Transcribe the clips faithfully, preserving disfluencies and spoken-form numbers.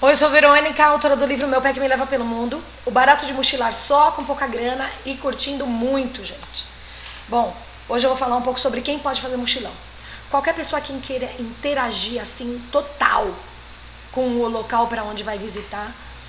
Oi, sou Verônica, autora do livro Meu Pé que Me Leva Pelo Mundo. O barato de mochilar só com pouca grana e curtindo muito, gente. Bom, hoje eu vou falar um pouco sobre quem pode fazer mochilão. Qualquer pessoa que queira interagir assim, total, com o local para onde vai visitar,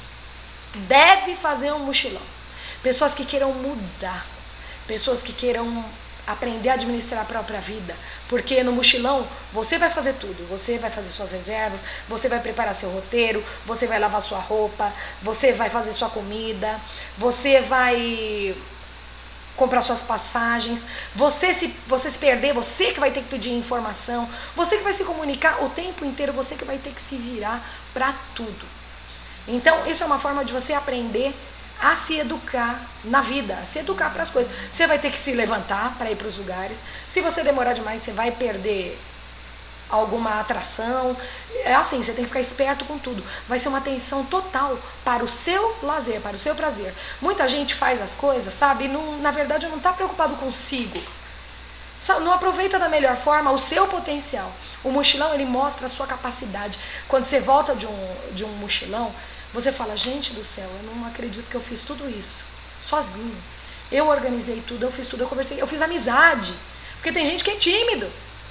deve fazer um mochilão. Pessoas que queiram mudar, pessoas que queiram aprender a administrar a própria vida, porque no mochilão você vai fazer tudo, você vai fazer suas reservas, você vai preparar seu roteiro, você vai lavar sua roupa, você vai fazer sua comida, você vai comprar suas passagens, você se, você se perder, você que vai ter que pedir informação, você que vai se comunicar o tempo inteiro, você que vai ter que se virar para tudo. Então isso é uma forma de você aprender a se educar na vida, a se educar para as coisas. Você vai ter que se levantar para ir para os lugares. Se você demorar demais, você vai perder alguma atração. É assim, você tem que ficar esperto com tudo. Vai ser uma atenção total para o seu lazer, para o seu prazer. Muita gente faz as coisas, sabe? Não, na verdade, não está preocupado consigo. Não aproveita da melhor forma o seu potencial. O mochilão, ele mostra a sua capacidade. Quando você volta de um, de um mochilão, você fala, gente do céu, eu não acredito que eu fiz tudo isso, sozinho. Eu organizei tudo, eu fiz tudo, eu conversei, eu fiz amizade. Porque tem gente que é tímido.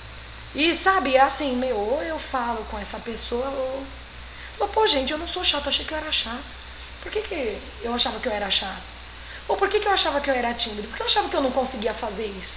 E sabe, é assim, meu, ou eu falo com essa pessoa, ou... ou pô, gente, eu não sou chato, achei que eu era chato. Por que, que eu achava que eu era chato? Ou por que, que eu achava que eu era tímido? Porque eu achava que eu não conseguia fazer isso.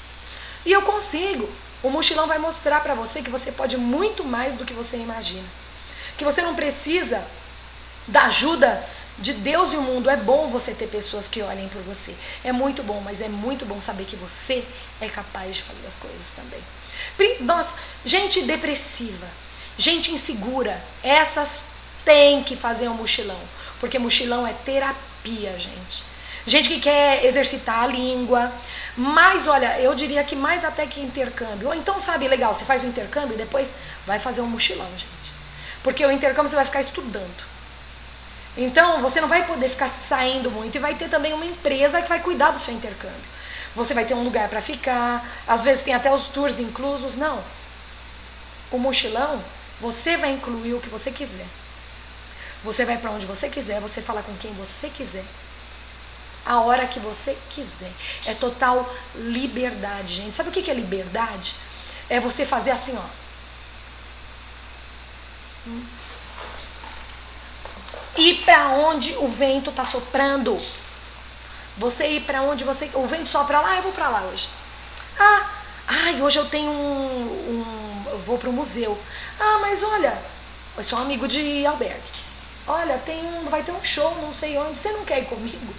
E eu consigo. O mochilão vai mostrar pra você que você pode muito mais do que você imagina. Que você não precisa da ajuda de Deus e o mundo. É bom você ter pessoas que olhem por você. É muito bom, mas é muito bom saber que você é capaz de fazer as coisas também. Nossa, gente depressiva, gente insegura, essas têm que fazer um mochilão. Porque mochilão é terapia, gente. Gente que quer exercitar a língua. Mas, olha, eu diria que mais até que intercâmbio. Ou então, sabe, legal, você faz o intercâmbio e depois vai fazer um mochilão, gente. Porque o intercâmbio você vai ficar estudando. Então, você não vai poder ficar saindo muito e vai ter também uma empresa que vai cuidar do seu intercâmbio. Você vai ter um lugar para ficar, às vezes tem até os tours inclusos. Não. O mochilão, você vai incluir o que você quiser. Você vai para onde você quiser, você fala com quem você quiser. A hora que você quiser. É total liberdade, gente. Sabe o que é liberdade? É você fazer assim, ó. Hum. Ir para onde o vento tá soprando. Você ir para onde você... O vento sopra lá, eu vou para lá hoje. Ah, ai, hoje eu tenho um... um eu vou para o museu. Ah, mas olha, eu sou um amigo de albergue. Olha, tem um, vai ter um show, não sei onde. Você não quer ir comigo?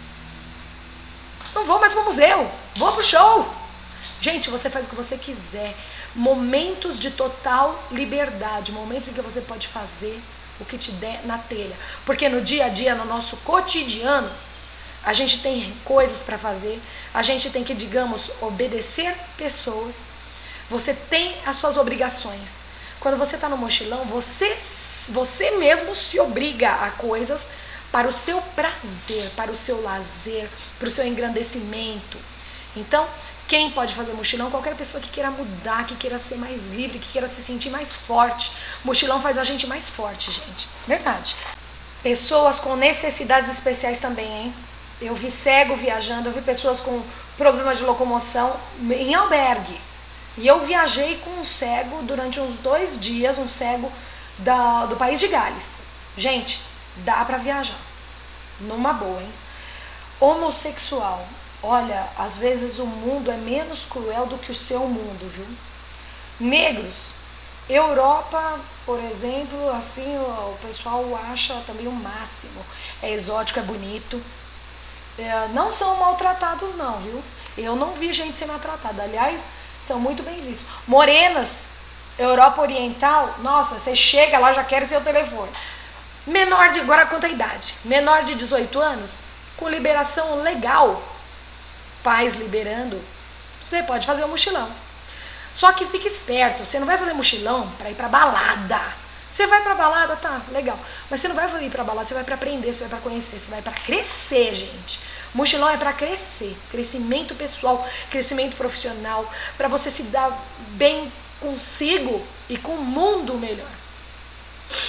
Não vou mais pro museu. Vou pro show. Gente, você faz o que você quiser. Momentos de total liberdade. Momentos em que você pode fazer o que te der na telha. Porque no dia a dia, no nosso cotidiano, a gente tem coisas para fazer, a gente tem que, digamos, obedecer pessoas, você tem as suas obrigações. Quando você está no mochilão, você, você mesmo se obriga a coisas para o seu prazer, para o seu lazer, para o seu engrandecimento. Então, quem pode fazer mochilão? Qualquer pessoa que queira mudar, que queira ser mais livre, que queira se sentir mais forte. Mochilão faz a gente mais forte, gente. Verdade. Pessoas com necessidades especiais também, hein? Eu vi cego viajando, eu vi pessoas com problema de locomoção em albergue. E eu viajei com um cego durante uns dois dias, um cego da, do país de Gales. Gente, dá pra viajar. Numa boa, hein? Homossexual. Olha, às vezes o mundo é menos cruel do que o seu mundo, viu? Negros. Europa, por exemplo, assim, o pessoal acha também o máximo. É exótico, é bonito. É, não são maltratados não, viu? Eu não vi gente ser maltratada. Aliás, são muito bem vistos. Morenas, Europa Oriental, nossa, você chega lá, já quer seu telefone. Menor de, agora quanto a idade? Menor de dezoito anos, com liberação legal, pais liberando, você pode fazer um mochilão. Só que fique esperto, você não vai fazer mochilão para ir para balada. Você vai pra balada, tá, legal. Mas você não vai ir pra balada, você vai pra aprender, você vai pra conhecer, você vai pra crescer, gente. Mochilão é pra crescer. Crescimento pessoal, crescimento profissional, pra você se dar bem consigo e com o mundo melhor.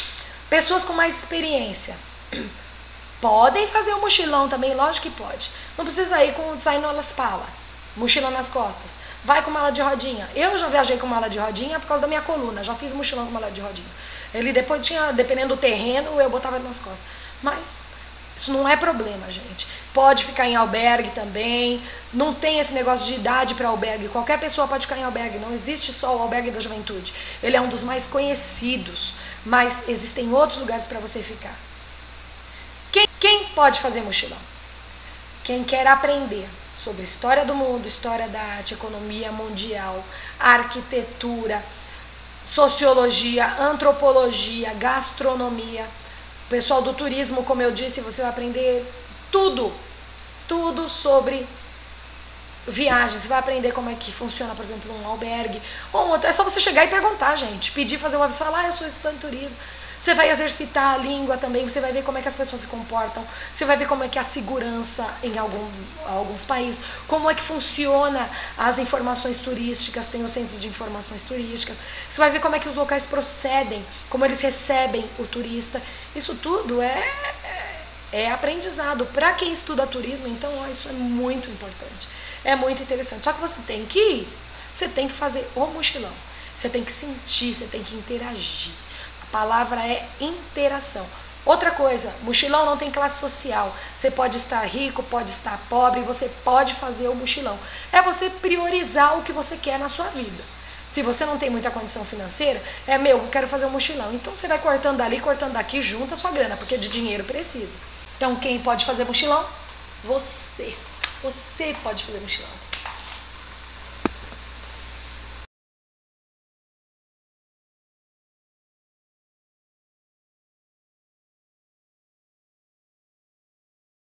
Pessoas com mais experiência podem fazer o mochilão também, lógico que pode. Não precisa ir com sair no Las Pala, mochila nas costas. Vai com mala de rodinha. Eu já viajei com mala de rodinha por causa da minha coluna. Já fiz mochilão com mala de rodinha. Ele depois tinha, dependendo do terreno, eu botava ele nas costas. Mas isso não é problema, gente. Pode ficar em albergue também. Não tem esse negócio de idade para albergue. Qualquer pessoa pode ficar em albergue. Não existe só o albergue da juventude. Ele é um dos mais conhecidos. Mas existem outros lugares para você ficar. Quem, quem pode fazer mochilão? Quem quer aprender sobre história do mundo, história da arte, economia mundial, arquitetura, sociologia, antropologia, gastronomia. O pessoal do turismo, como eu disse, você vai aprender tudo, tudo sobre viagem. Você vai aprender como é que funciona, por exemplo, um albergue, ou um outro. É só você chegar e perguntar, gente, pedir, fazer uma vez, falar, ah, eu sou estudante de turismo. Você vai exercitar a língua também, você vai ver como é que as pessoas se comportam, você vai ver como é que é a segurança em algum, alguns países, como é que funciona as informações turísticas, tem os centros de informações turísticas, você vai ver como é que os locais procedem, como eles recebem o turista. Isso tudo é, é aprendizado. Para quem estuda turismo, então, ó, isso é muito importante, é muito interessante. Só que você tem que ir, você tem que fazer o mochilão, você tem que sentir, você tem que interagir. A palavra é interação. Outra coisa, mochilão não tem classe social. Você pode estar rico, pode estar pobre, você pode fazer o mochilão. É você priorizar o que você quer na sua vida. Se você não tem muita condição financeira, é meu, eu quero fazer um mochilão. Então você vai cortando dali, cortando daqui, junta a sua grana, porque de dinheiro precisa. Então quem pode fazer mochilão? Você. Você pode fazer mochilão.